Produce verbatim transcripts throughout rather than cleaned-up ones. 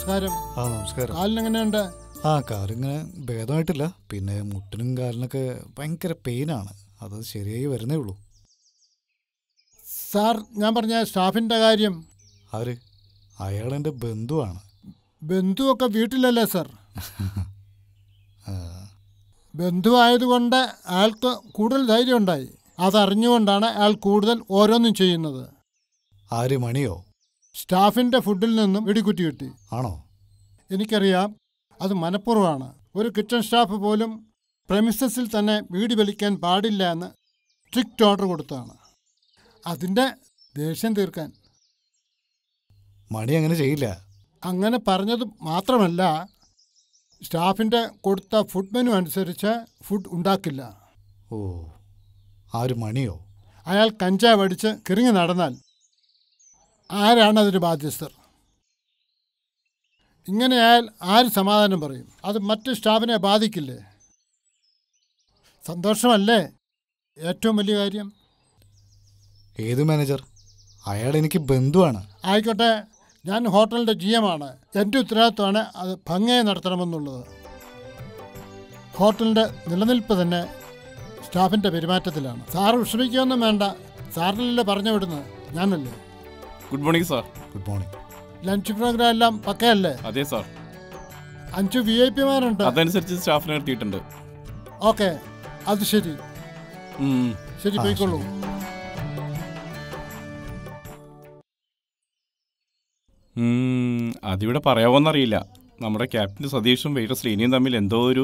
നമസ്കാരം. ആ നമസ്കാരം. കാലിനെങ്ങനെയുണ്ട്? ആ കാലിങ്ങനെ ഭേദമായിട്ടില്ല. പിന്നെ മുട്ടിനും കാലിനൊക്കെ ഭയങ്കര പെയിനാണ്. അത് ശരിയായി വരുന്നേ ഉള്ളൂ. സാർ, ഞാൻ പറഞ്ഞ സ്റ്റാഫിൻ്റെ കാര്യം. ആര്? അയാളെൻ്റെ ബന്ധുവാണ്. ബന്ധുവൊക്കെ വീട്ടിലല്ലേ സാർ? ബന്ധുവായതുകൊണ്ട് അയാൾക്ക് കൂടുതൽ ധൈര്യം ഉണ്ടായി. അതറിഞ്ഞുകൊണ്ടാണ് അയാൾ കൂടുതൽ ഓരോന്നും ചെയ്യുന്നത്. ആര്? മണിയോ? സ്റ്റാഫിൻ്റെ ഫുഡിൽ നിന്നും ഇടിക്കുറ്റി കിട്ടി. ആണോ? എനിക്കറിയാം, അത് മനഃപൂർവ്വമാണ്. ഒരു കിച്ചൺ സ്റ്റാഫ് പോലും പ്രെമിസസിൽ തന്നെ വീടി വലിക്കാൻ പാടില്ല എന്ന് സ്ട്രിക്റ്റ് ഓർഡർ കൊടുത്തതാണ്. അതിൻ്റെ ദേഷ്യം തീർക്കാൻ. മണി അങ്ങനെ ചെയ്യില്ല. അങ്ങനെ പറഞ്ഞത് മാത്രമല്ല, സ്റ്റാഫിൻ്റെ കൊടുത്ത ഫുഡ് മെനു അനുസരിച്ച് ഫുഡ് ഉണ്ടാക്കില്ല. ഓ, ആര്? മണിയോ? അയാൾ കഞ്ചാവ് അടിച്ച് കിറങ്ങി നടന്നാൽ ആരാണ് അതിന് ബാധ്യസ്ഥർ? ഇങ്ങനെയായാൽ ആര് സമാധാനം പറയും? അത് മറ്റ് സ്റ്റാഫിനെ ബാധിക്കില്ലേ? സന്തോഷമല്ലേ ഏറ്റവും വലിയ കാര്യം? ഏത് മാനേജർ? അയാൾ എനിക്ക് ബന്ധുവാണ്. ആയിക്കോട്ടെ, ഞാൻ ഹോട്ടലിൻ്റെ ജി എം ആണ്. എൻ്റെ ഉത്തരവാദിത്വമാണ് അത് ഭംഗിയായി നടത്തണമെന്നുള്ളത്. ഹോട്ടലിൻ്റെ നിലനിൽപ്പ് തന്നെ സ്റ്റാഫിൻ്റെ പെരുമാറ്റത്തിലാണ്. സാറ് വിഷമിക്കുകയൊന്നും വേണ്ട. സാറിനല്ലേ പറഞ്ഞു വിടുന്നത്, ഞാനല്ലേ. Good morning sir. Good morning. Lunch programme എല്ലാം പക്കയല്ലേ? അതെ സാർ. അഞ്ച് വി ഐ പിമാരുണ്ട്. അതനുസരിച്ച് സ്റ്റാഫിനെ നിർത്തിയിട്ടുണ്ട്. ഓക്കെ, അത് ശരി. ശരി, പോയിക്കോളൂ. അതിവിടെ പറയാവോന്നറിയില്ല. നമ്മുടെ ക്യാപ്റ്റൻ സതീഷും വെയിറ്റർ ശ്രീനിയും തമ്മിൽ എന്തോ ഒരു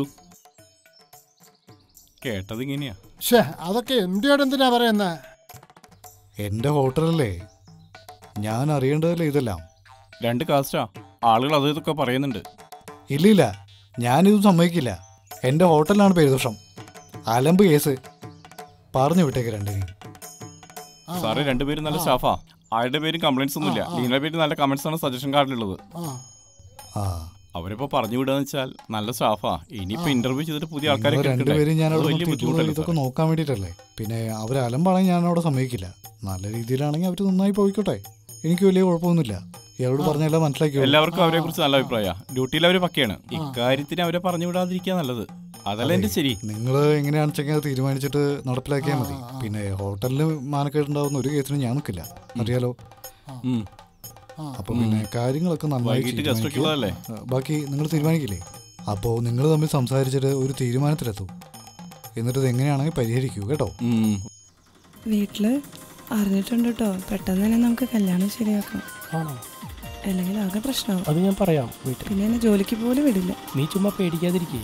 കേട്ടത് ഇങ്ങനെയാ. ഷേ, അതൊക്കെ എം ഡിയോട് എന്തിനാ പറയുന്നത്? എൻ്റെ ഹോട്ടലല്ലേ, ഞാൻ അറിയേണ്ടതല്ലേ ഇതെല്ലാം. രണ്ട് കാസ്റ്റാ, ആളുകൾ അത് ഇതൊക്കെ പറയുന്നുണ്ട്. ഇല്ലില്ല, ഞാനിതും സമ്മതിക്കില്ല. എൻ്റെ ഹോട്ടലിലാണ് പേരുദോഷം. അലമ്പ് കേസ്. പറഞ്ഞു വിട്ടേക്ക് രണ്ടിനെയും. സാറേ, രണ്ടുപേരും നല്ല സ്റ്റാഫാ. ആരുടെ പേരും കംപ്ലൈൻസ് ഒന്നുമില്ല. ലീനയുടെ പേര് നല്ല കമന്റ്സ് ആണ് സജഷൻ കാർഡിലുള്ളത്. അവരിപ്പോ പറഞ്ഞു വിടുക വെച്ചാൽ നല്ല സ്റ്റാഫാ. ഇനിയിപ്പോ ഇന്റർവ്യൂ ചെയ്തിട്ട് പുതിയ ആൾക്കാരെ രണ്ടുപേരും ഞാൻ ഇതൊക്കെ നോക്കാൻ വേണ്ടിട്ടല്ലേ. പിന്നെ അവർ അലമ്പാണെങ്കിൽ ഞാൻ അവിടെ സമ്മതിക്കില്ല. നല്ല രീതിയിലാണെങ്കിൽ അവർ നന്നായി പോയിക്കോട്ടെ, എനിക്ക് വലിയ കുഴപ്പമൊന്നുമില്ല. ഇയാളോട് പറഞ്ഞെല്ലാം മനസ്സിലാക്കി. എല്ലാവർക്കും അവരെ കുറിച്ച് നല്ല അഭിപ്രായം. ഡ്യൂട്ടിയിൽ അവര് പക്കയാണ്. ഇക്കാര്യത്തിന് അവരെ പറഞ്ഞു വിടാതിരിക്കാൻ നല്ലത്. അതല്ല എന്റെ ശരി. നിങ്ങൾ എങ്ങനെയാണെന്ന് വെച്ചാൽ തീരുമാനിച്ചിട്ട് നടപ്പിലാക്കിയാൽ മതി. പിന്നെ ഹോട്ടലിൽ മാനക്കേടുണ്ടാവുന്ന ഒരു കേസിനും ഞാൻ നിൽക്കില്ല, അറിയാലോ. അപ്പൊ പിന്നെ കാര്യങ്ങളൊക്കെ നന്നായി ബാക്കി നിങ്ങൾ തീരുമാനിക്കില്ലേ. അപ്പോൾ നിങ്ങൾ തമ്മിൽ സംസാരിച്ചിട്ട് ഒരു തീരുമാനത്തിലെത്തും. എന്നിട്ട് ഇത് എങ്ങനെയാണെങ്കിൽ പരിഹരിക്കൂ കേട്ടോ. വീട്ടില് അറിഞ്ഞിട്ടുണ്ട് കേട്ടോ. പെട്ടെന്ന് തന്നെ നമുക്ക് കല്യാണം ശരിയാക്കാം. അല്ലെങ്കിൽ ആകെ പ്രശ്നമാവും. അത് ഞാൻ പറയാം. പിന്നെ എന്നെ ജോലിക്ക് പോലും വിടില്ല. നീ ചുമ്മാ പേടിക്കാതിരിക്കേ.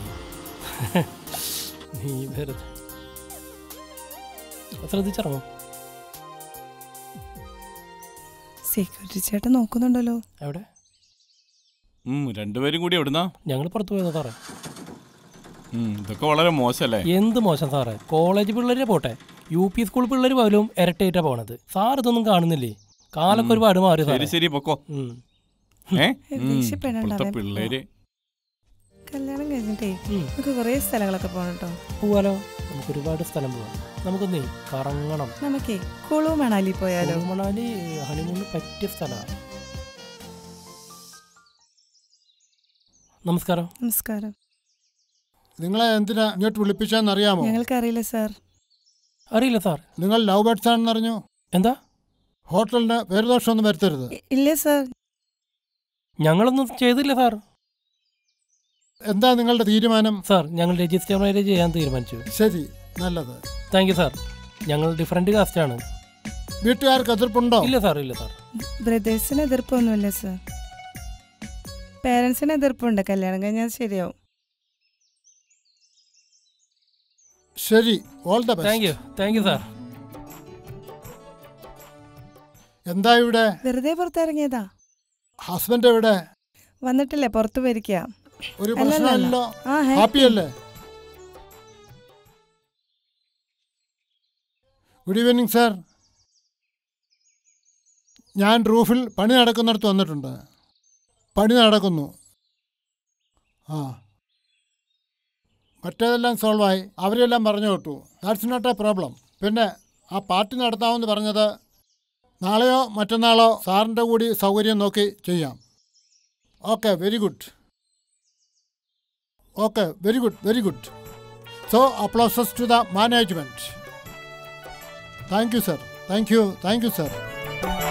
നീ വെറുതെ ശ്രദ്ധിച്ചിറങ്ങോ. സെക്യൂരിറ്റി ചേട്ടൻ നോക്കുന്നുണ്ടല്ലോ. എവിടെ? രണ്ടുപേരും കൂടി എവിടുന്നാ? ഞങ്ങൾ പുറത്തു പോയതാ സാറേ. ഇതൊക്കെ വളരെ മോശമല്ലേ? എന്ത് മോശം സാറേ? കോളേജ് പിള്ളേരെ പോട്ടെ, യു പി സ്കൂൾ പിള്ളേർ പോലും ഇരട്ടേറ്റാ പോണത്. സാർ ഇതൊന്നും കാണുന്നില്ലേ? കാലൊക്കെ ഒരുപാട് മാറി. ശരി പൊക്കോ. പിള്ളേര് കല്യാണം കഴിഞ്ഞിട്ടേ നമുക്ക് കുറേ സ്ഥലങ്ങളൊക്കെ പോകണം കേട്ടോ. പോവാലോ, നമുക്ക് ഒരുപാട് സ്ഥലം പോവാം. നമുക്കൊന്നേ കറങ്ങണം. നമുക്കേ കുളു മണാലി പോയാലോ? മണാലി ഹണിമൂണിന് പറ്റിയ സ്ഥലമാണ്. നമസ്കാരം. നമസ്കാരം. നിങ്ങളെ എന്തിനാ ഇങ്ങോട്ട് വിളിപ്പിച്ചാന്ന് അറിയാമോ? ഞങ്ങൾക്കറിയില്ല സാർ. അറിയില്ല സാർ. നിങ്ങൾ ലവ് ബേർഡ്സ് ആണെന്ന് അറിഞ്ഞു. എന്താ? ഹോട്ടലിന് പേരുദോഷമൊന്നും വരുത്തരുത്. ഇല്ലേ സാർ, ഞങ്ങളൊന്നും ചെയ്തില്ല സാർ. എന്താ നിങ്ങളുടെ തീരുമാനം? സാർ, ഞങ്ങൾ രജിസ്റ്റർ മാരേജ് ചെയ്യാൻ തീരുമാനിച്ചു. ശരി, നല്ലത്. Thank you sir. ഞങ്ങൾ ഡിഫറെന്റ് കാസ്റ്റ് ആണ്. വീട്ടുകാർക്ക് എതിർപ്പുണ്ടോ? ഇല്ല സാർ, ഇല്ല സാർ. ബ്രദേഴ്സിന് എതിർപ്പൊന്നുമില്ല സാർ. പേരൻസിന് എതിർപ്പുണ്ട്. കല്യാണം കഴിഞ്ഞാൽ ശരിയാവും. ശരി, all the best. Thank you, thank you sir. എന്താ ഇവിടെ? വെറുതെ പുറത്തിറങ്ങിയതാ. ഹസ്ബൻഡ് എവിടെ? വന്നിട്ടില്ലേ, പുറത്തു പോയിരിക്കുക. ഒരു പ്രശ്നമല്ലോ, ഹാപ്പിയല്ലേ? Good evening sir. ഞാൻ റൂഫിൽ പണി നടക്കുന്നിടത്ത് വന്നിട്ടുണ്ട്. പണി നടക്കുന്നു. ആ, മറ്റേതെല്ലാം സോൾവായി. അവരെല്ലാം പറഞ്ഞു കേട്ടു. That's not a problem. പിന്നെ ആ പാർട്ടി നടത്താമെന്ന് പറഞ്ഞത് നാളെയോ മറ്റന്നാളോ സാറിൻ്റെ കൂടി സൗകര്യം നോക്കി ചെയ്യാം. Okay, very good. Okay, very good, very good. So, applauses to the management. Thank you, sir. Thank you, thank you, sir.